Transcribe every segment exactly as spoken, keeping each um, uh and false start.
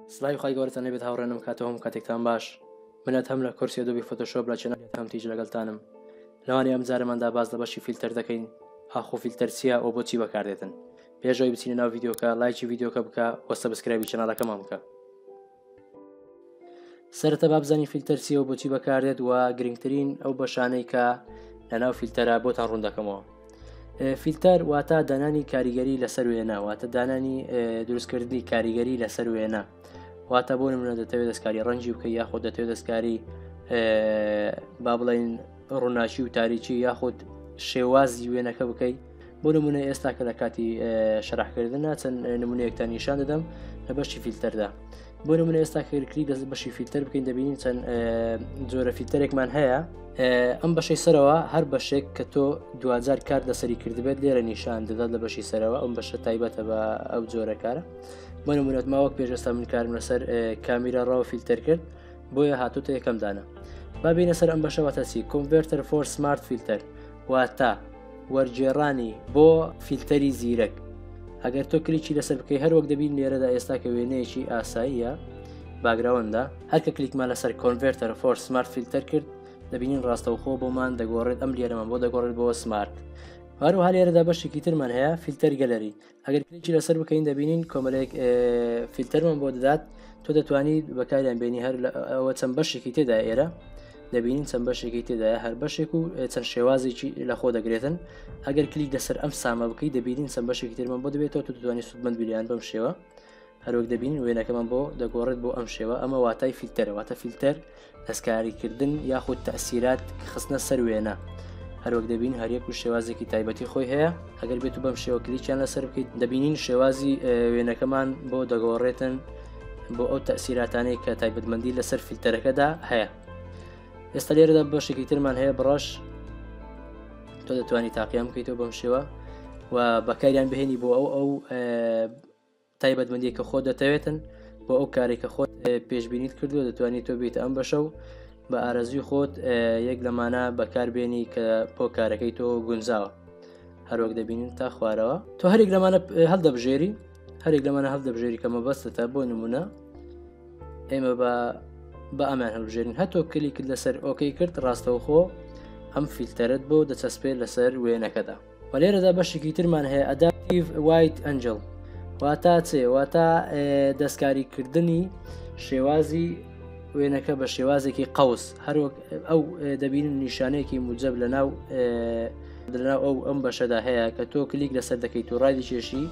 سڵاوی خی گەورەتان لێبێت هاوڕێنم کاتەوەم کاتێکتان باش منەت هەم لە کورسی ئەدۆبی فۆتۆشۆپ لە چەنەڵێت هەم تیژ لەگەڵتانم لەوانی ئەم جارەماندا باز لە بەشی فیلتەر دەکەین ئاخۆ فیلتەر چییە ئەو بۆچی بەکاردێتن پێشەوەی بچینە ناو ڤیدیۆکە لایکی ڤیدیۆکە بکە وە سەبسکرایبی چەناڵەکەمان بکە. سەرەتا با بزانین فیلتەر چییە و بۆچی بەکاردێت و گرنگترین ئەو بەشانەی کە لەناو فیلتەرە بۆتان ڕوون دەکەمەوە. فیلتەر واتە دانانی کاریگەری لەسەر وێنە، واتە دانانی دروستکردنی کاریگەری لەسەر وێنە، واتە بۆ نمونە دەتەوێت دەستکاری ڕەنگی بکەی یاخۆ دەتەوێت دەستکاری با بڵین ڕووناچی و تاریکی یاخود شێوازی وێنەکە بکەی. بۆ نمونە ئێستا کە لە کاتی شەرحکردنە چەند نمونەیەکتان نیشان دەدەم لە بەشی فیلتەردا. بۆ نمونە ئێستا کەکلی دەست بەشی فیلتەر بکەین دەبینین چەند جۆرە فیلتەرێکمان هەیە. ئەم بەشەی سەرەوە هەر بەشێک کە تۆ دوجار کار لەسەری کردبێت لێرە نیشان دەدات لە بەشی سەرەوە، ئەم بەشە تایبەتە بە ئەو جۆرە کارە. بۆ نمونەت ماوەک پێش ئێستا من کارم لەسەر کامیرا ڕاوە فیلتەر کرد بۆیە هاتوتە یەکەم دانە. با بینە سەر ئەم بەشەوەتە چی؟ کۆنڤێرتەر فۆر سمارت فیلتەر، واتە وەرجێڕانی بۆ فیلتەری زیرەک. ئەگەر تۆ کلیکی لەسەر بکەی هەر وەک دەبین لێرەدا ئێستا کە وێنەیەکی ئاساییە باگراوندا، هەرکە کلیکمان لەسەر کۆنڤێرتەر فۆر سمارت فیلتەر کرد دەبینین ڕاستەوخۆ بۆمان دەگۆڕێت، ئەم لێرەمان بۆ دەگۆڕێت بۆ سمارت. هەروەها لێرەدا بەشێکی ترمان هەیە فیلتەر گەلەری. ئەگەر کلیکی لەسەر بکەین دەبینین کۆمەلێک فیلتەرمان بۆ دەدات، تۆ دەتوانیت بەکاریان بینی هەر ئەوە چەند بەشێکی تێدا ئێرە دەبینین چەند بەشێکی تێدایە، هەر بەشێک و چەند شێوازێکی لە خۆ دەگرێتن. ئەگەر کلیک لەسەر ئەم سامە بکەی دەبینین چەند بەشێکی ترمان بۆ دەبێتەوە تو دەتوانانی سوودمەند بیلیان بەم شێوە. هەروەک دەبینین وێنەکەمان بۆ دەگۆڕێت بۆ ئەم شێوە. ئەمە واتای فیلتەرە، واتە فیلتەر دەستکاریکردن یاخود تەئسیرات خستنە سەر وێنە. هەروەک دەبین هەریەک و شێوازێکی تایبەتی خۆی هەیە. ئەگەر بێت و بەم شێوە کلیکیان لەسەر بکەیت دەبینین شێوازی وێنەکەمان بۆ دەگۆڕێتن بۆ ئەو تەئسیراتانەی کە تایبەتمەندی لەسەر فیلتەرەکەدا هەیە. ئێستا لێرەدا بەشێکی ترمان هەیە بڕەش، تۆ دەتوانانی تاقییان بکەیتەوە بەم شێوە و بەکاریان بهێنی بۆ ئەو ئەو تایبەتمەندی کە خۆت دەتەوێتن بۆ ئەو کارێک کە خۆت پێشبینیت کردووە دەتوانیت تۆ بێتە ئەم بەشە و بە ئارەزوی خۆت یەک لەمانە بەکاربێنی کە بۆ کارەکەی تۆ گونجاوە. هەروەک دەبینین تا خوارەوە تۆ هەرێک لەمانە هەڵدەبژێری، هەرێک لەمانە هەڵدەبژێری کە مەبەستە. بۆ نمونە ئێمە بە بە ئەمان هەڵبژێرین، هەتۆ کلیکت لەسەر ئۆکەی کرد ڕاستەوخۆ ئەم فیلتەرت بۆ دەچەسپێت لەسەر وێنەکەدا. و لێرەدا بەشێکی ترمان هەیە ئەداپتیڤ وایت ئەنجڵ، واتە چێ؟ واتە دەستکاریکردنی شێوازی وێنەکە بە شێوازێکی قەوس. هەروەک ئەو دەبینن نیشانەیەکی موجب لەناو لەناو ئەو ئەم بەشەدا هەیە کە تۆ کلیک لەسەر دەکەیت و ڕای دەکێشی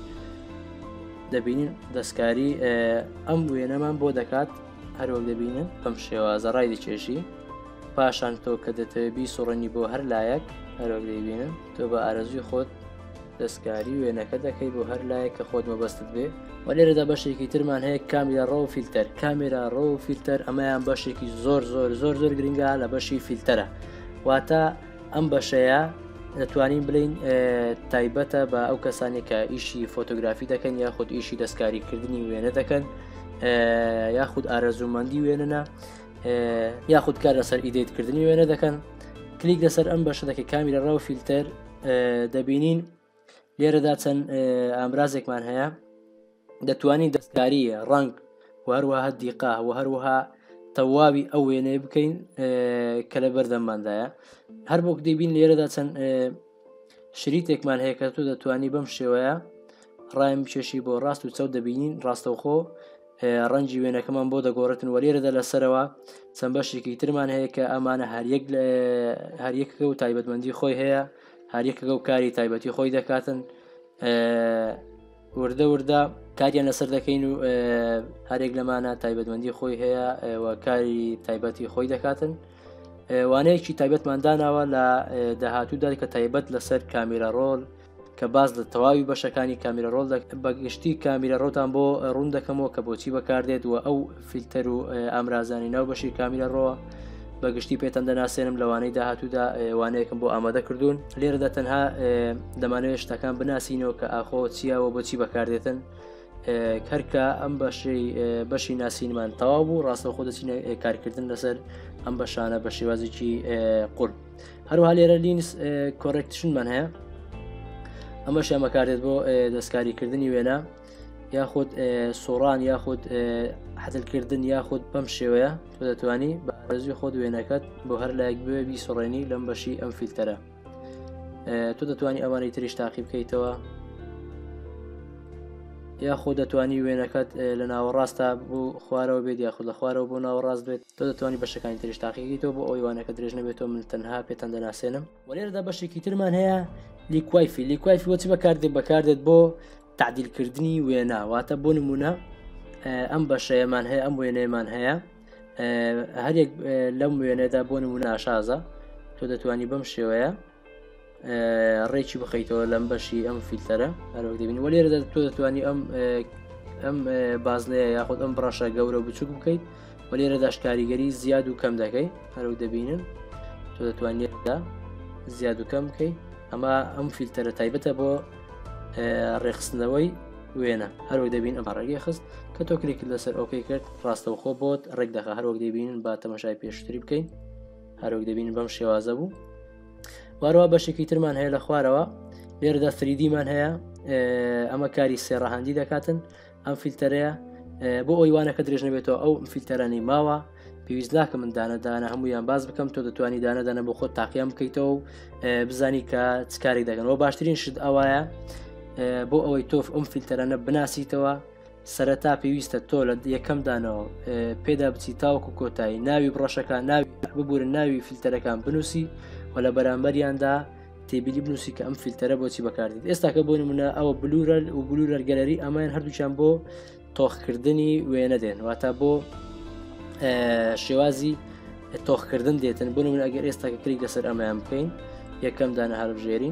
دەبینین دەستکاری ئەم وێنەمان بۆ دەکات. هەروەک دەبینن ئەم شێوازە ڕای دەکێشی، پاشان تۆ کە دەتەوێت بیسوڕێنی بۆ هەر لایەک هەروەک دەبینن تۆ بە ئارەزوی خۆت دەستکاری وێنەکە دەکەی بۆ هەر لایەک کە خۆت مەبەستت بێ. و لێرەدا بەشێکی ترمان هەیە کامیرا ڕۆ فیلتەر. کامیرا ڕۆ فیلتەر ئەمەیان بەشێکی زۆر زۆر زۆر زۆر گرنگە لە بەشی فیلتەرە، واتە ئەم بەشەیە دەتوانین بڵین تایبەتە بە ئەو کەسانی کە ئیشی فۆتۆگرافی دەکەن یاخود ئیشی دەستکاریکردنی وێنە دەکەن یاخود ئارەزومەندی وێنەنە یاخود کار لەسەر ئیدێتکردنی وێنە دەکەن. کلیک لەسەر ئەم بەشە دەکە کامیرا ڕۆ فیلتەر دەبینین لێرەدا چەند ئامرازێکمان هەیە. دەتوانین دەستکاریە ڕنگ و هەروەها دیقا و هەروەها تەواوی ئەو وێنەیە بکەین کە لە بەردەمماندایە. هەر بۆ دەبین لێرەدا چەند شریتێکمان هەیە کە تۆ دەتوانی بەم شێوەیە ڕایم بچێشی بۆ ڕاست و چەوت دەبینین ڕاستەوخۆ ڕەنگی وێنەکەمان بۆ دەگۆڕێتن. و لێرەدا لەسەرەوە چەند بەشێکی ترمان هەیە کە ئەمانە هەریەکەکە و تایبەتمەندی خۆی هەیە، هەریەکەکە و کاری تایبەتی خۆی دەکاتن. وردە وردە کاریان لەسەر دەکەین و هەرێک لەمانە تایبەتمەندی خۆی هەیە و کاری تایبەتی خۆی دەکاتن. وانەیەکی تایبەتمان داناوە لە داهاتوودا کە تایبەت لەسەر کامیرا ڕۆڵ کە باز لە تەواوی بەشەکانی کامیرا ڕۆڵ بەگشتی کامیرا ڕۆتان بۆ ڕوون دەکەمەوە کە بۆچی بەکاردێت و ئەو فیلتەر و ئامرازانی ناو بەشی کامیرا ڕۆوە بەگشتی پێتان دەناسێنم لەوانەی داهاتوودا وانەیەکم بۆ ئامادە کردوون. لێرەدا تەنها دەمانەوێت شتەکان بناسینەوە کە ئاخۆ چیاوە بۆچی بەکاردێتن. هەرکە ئەم بەشی بەشی ناسینمان تەواو بوو ڕاستەوخۆ دەچینە کارکردن لەسەر ئەم بەشانە بە شێوازێکی قورب. هەروەها لێرە لینس کۆڕێکتشنمان هەیە، ئەمەش ئەمە کاردێت بۆ دەستکاریکردنی وێنە یاخود سۆڕان یاخود حەتلکردن یاخود بەم شێوەیە تۆ دەتوانی بە ئارەزوی خۆت وێنەکەت بۆ هەر لایەک بوێ بیسۆڕێنی لەم بەشی ئەم فیلتەرە. تۆ دەتوانی ئەوانەی تریش تاقی بکەیتەوە یاخۆ دەتوانی وێنەکەت لە ناوەڕاستە بۆ خوارەوە بێت یاخود لە خوارەوە بۆ ناوەڕاست بێت. تۆ دەتوانی بەشەکانی تریش تاقیکەیتەوە بۆ ئەوی وانەکە درێژ نەبێتەوە من تەنها پێتان دەناسێنم. وەلێرەدا بەشێکی ترمان هەیە لیکوایفی. لیکوایفی وەچی بەکاردێت بەکاردێت بۆ تعدیلکردنی وێنە، واتە بۆ نمونە ئەم بەشەیەمان هەیە ئەم وێنەیەمان هەیە هەرێک لەم وێنەدا بۆ نمونە ئاشازە تۆ دەتوانی بەم شێوەیە ڕێکی بخەیتەوە لەم بەشی ئەم فیلتەرە هەروەک دەبینی. وەلێرەدا تۆ دەتوانی ئەم ئەم بازلەیە یاخود ئەم بڕەشە گەورە بچووک بکەیت وەلێرەداش کاریگەری زیاد و کەم دەکەی هەروەک دەبینن تۆ دەتوانێتدا زیاد و کەم بکەیت. ئەمە ئەم فیلتەرە تایبەتە بۆ ڕێخستنەوەی وێنە هەروەک دەبین ئەم ڕێگەی خست کە تۆ کلیک لەسەر ئۆکەی کرد ڕاستەوخۆ بۆت ڕێک دەخە هەروەک دەبینن با تەماشای پێشتری بکەین هەروەک دەبینن بەم شێوازە بوو. وارووا بەشێکی ترمان هەیە لە خوارەوە لێرەدا فریدیمان هەیە ئەمە کاری سێڕەهاندی دەکاتن ئەم فیلتەرەیە بۆ ئەوی وانەکە درێژ نەبێتەوە ئەو فیلتەرانی ماوە پێویست ناکە من دانەدانە هەمویان باز بکەم تۆ دەتوانی دانەدانە بۆ خۆت تاقییان بکەیتەوە و بزانی کە چ کارێک دەکەنەوە. باشترین شت ئەوایە بۆ ئەوەی تۆ ئەم فیلتەرانە بناسیتەوە سەرەتا پێویستە تۆ لە یەکەم دانەوە پێدا بچی تاوەکو کۆتایی ناوی بڕەشەکان ناوی ببورن ناوی فیلتەرەکان بنووسی و لە بەرامبەریاندا تێبیلی بنووسی کە ئەم فیلتەرە بۆچی بەکاردێت. ئێستا کە بۆ نمونە ئەوە بلورە و بلورە گەلەری ئەمایان هەردووچیان بۆ تۆخکردنی وێنە دێن واتە بۆ شێوازی تۆخکردن دێتن. بۆ نمونە ئەگەر ئێستا کە کلیک لەسەر ئەمایان بکەین یەکەم دانە هەڵبژێرین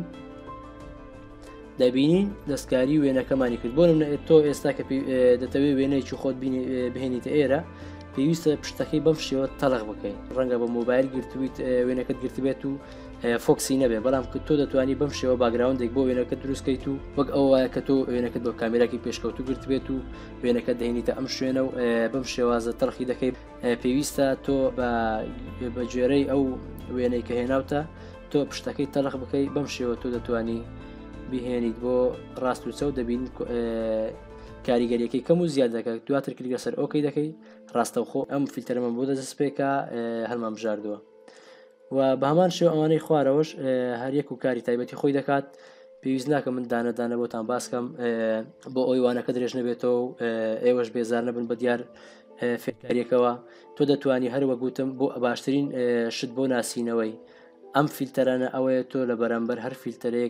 دەبینین دەستکاری وێنەکەمانی کرد. بۆ نمونە تۆ ئێستا کە دەتەوێت وێنەیەکی خۆت بهێنیتە ئێرە پێویستە پشتەکەی بەم شێوە تەلق بکەین ڕەنگە بە مۆبایل گرتویت وێنەکەت گرتبێت و فۆکسی نەبێ بەڵام کە تۆ دەتوانی بەم شێوە باگراوندێک بۆ وێنەکە دروستکەیت و وەک ئەو وایە کە تۆ وێنەکەت بۆ کامێراکی پێشکەوت و گرتبێت و وێنەکە دەهێنیتە ئەم شوێنە و بەم شێوازە تەڵخی دەکەیت. پێویستە تۆ بە گوێرەی ئەو وێنەی کە هێناوتە تۆ پشتەکەی تەلق بکەیت بەم شێوە تۆ دەتوانی بهێنیت بۆ ڕاست و چەو دەبین کاریگەریەکەی کەم و زیاد دەکات. دواتر کلیک لەسەر ئۆکەی دەکەی ڕاستەوخۆ ئەم فیلتەرەمە بۆ دەست پێکە هەرمان بژاردووە و بە هەمان شێو ئەوانەی خوارەوەش هەریەک و کاری تایبەتی خۆی دەکات. پێویست ناکە من دانەدانە بۆتان باسکەم بۆ ئەوی وانەکە درێژ نەبێتەوە و ئێوەش بێزار نەبن بە دیار فێرکاریەکەوە. تۆ دەتوانی هەروە گوتم بۆ باشترین شت بۆ ناسینەوەی ئەم فیلتەرانە ئەوەیە تۆ لە بەرامبەر هەر فیلتەرێک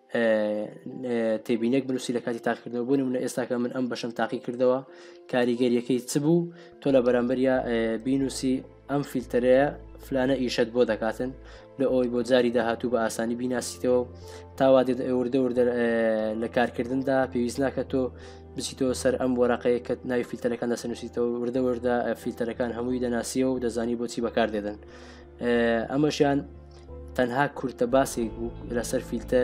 تێبینێک بنووسی لە کاتی تاقیکردنەوە. بۆ نمونە ئێستاکە من ئەم بەشم تاقی کردەوە کاریگەریەکەی چ بوو تۆ لە بەرامبەریا بینوسی ئەم فیلتەرەیە فلانە ئیشت بۆ دەکاتن لە ئەوی بۆ جاری داهاتوو بە ئاسانی بیناسیتەوە تاوا وردە وردە لە کارکردندا پێویست ناکە تۆ بچیتەوە سەر ئەم وەرەقەیە کە ناوی فیلتەرەکان دەسەنووسیتەوە وردە وردە فیلتەرەکان هەمووی دەناسیەوە و دەزانی بۆچی بەکاردێدن. ئەمەشیان تەنها کورتە باسێک بوو لەسەر فیلتەر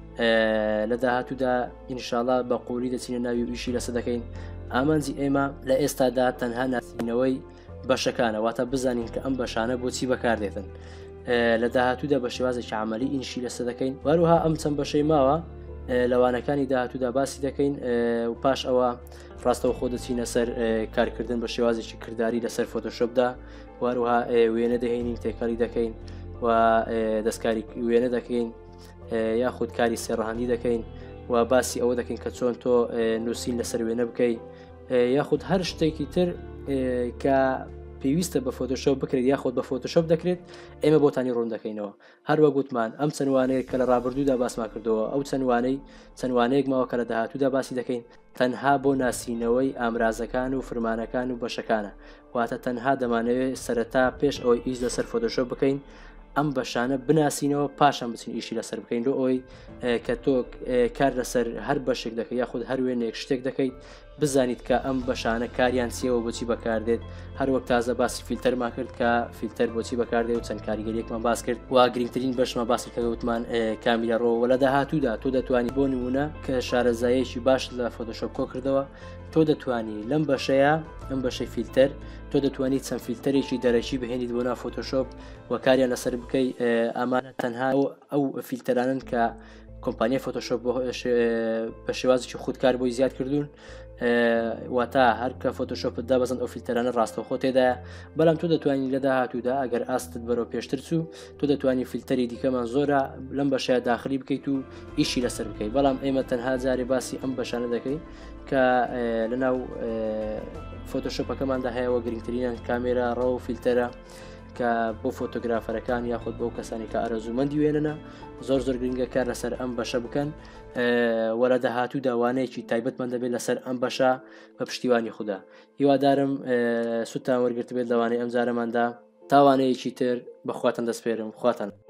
لە داهاتوودا ئینشاءڵڵا بە قوڵی دەچینە ناوی و ئیشی لەسەر دەکەین. ئامانجی ئێمە لە ئێستادا تەنها ناسینەوەی بەشەکانە واتە بزانین کە ئەم بەشانە بۆچی بەکاردێتن لە داهاتوودا بە شێوازێکی عملی ئینشی لەسەر دەکەین. واروها ئەم چەند بەشەی ماوە لەوانەکانی داهاتوودا باسی دەکەین و پاش ئەوە ڕاستەوە خۆ دەچینە سەر کارکردن بە شێوازێکی کردداری لەسەر فۆتۆشۆپدا واروها وێنە دەهێنین تێکەڵی دەکەین و دەستکاری وێنە دەکەین یاخود کاری سێڕەهاندی دەکەین و باسی ئەوە دەکەین کە چۆن تۆ نووسین لەسەر وێنە بکەیت یاخود هەر شتێکی تر کە پێویستە بە فۆتۆشۆپ بکرێت یاخود بە فۆتۆشۆپ دەکرێت ئێمە بۆتانی ڕوون دەکەینەوە. هەروە گوتمان ئەم چەندوانەیە کە لە ڕابردوودا باسمان کردەوە ئەو چەندوانەی چەندوانەیەک ماوە کە لە داهاتوودا باسی دەکەین تەنها بۆ ناسینەوەی ئامرازەکان و فرمانەکان و بەشەکانە واتە تەنها دەمانەوێت سەرەتا پێش ئەوەی ئیش لەسەر فۆتۆشۆپ بکەین ئەم بەشانە بناسینەوە پاشان بچین ئیشی لەسەر بکەین لۆ ئەوی کە تۆ کار لەسەر هەر بەشێک دەکەی یاخود هەر وێنێک شتێک دەکەیت بزانیت کە ئەم بەشانە کاریان چیەوە بۆچی بەکاردێت. هەروەک تازە باسی فیلتەرمان کرد کە فیلتەر بۆچی بەکاردێت و چەند کاریگەریەکمان باس کرد و گرنگترین بەشمان باسی کە وتمان کامیلە ڕۆوە لە داهاتوودا تۆ دەتوانی بۆ نمونە کە شارەزایەکی باش لە فۆتۆشۆپ کۆ کردەوە تۆ دەتوانی لەم بەشەیە ئەم بەشەی فیلتەر تۆ دەتوانیت چەند فیلتەرێکی دەرەکی بهێنیت بۆ ناو فۆتۆشۆپ و کاریان لەسەر بکەی. ئەمانە تەنها ئەو فیلتەرانن کە کۆمپانیای فۆتۆشۆپ بە شێوازێکی خودکار بۆی زیاد کردوون واتە هەر کە فۆتۆشۆپت دابەزن ئەو فیلتەرانە ڕاستەوخۆ تێدایە بەڵام تۆ دەتوانین لە داهاتوودا ئەگەر ئاستت بەرەو پێشتر چوو تۆ دەتوانانی فیلتەری دیکەمان زۆرە لەم بەشەیە داخلی بکەیت و ئیشی لەسەر بکەیت بەڵام ئێمە تەنها جارێ باسی ئەم بەشانە دەکەین کە لەناو فۆتۆشۆپەکەماندا هەیەەوە گرنگترینان کامێرا ڕەو و فیلتەرە کە بۆ فۆتۆگرافەرەکان یاخود بۆ کەسانی کە ئارەزوومەندی وێننە زۆر زۆر گرنگە کار لەسەر ئەم بەشە بکەن وەرە داهاتوو داوانەیەکی تایبەتمان دەبێت لەسەر ئەم بەشە بە پشتیوانی خوددا هیوادارم سوتان وەرگرت بێت لەوانەیە ئەم جارەماندا تاوانەیەکی تر بەخواتان دەسپێرم خواتان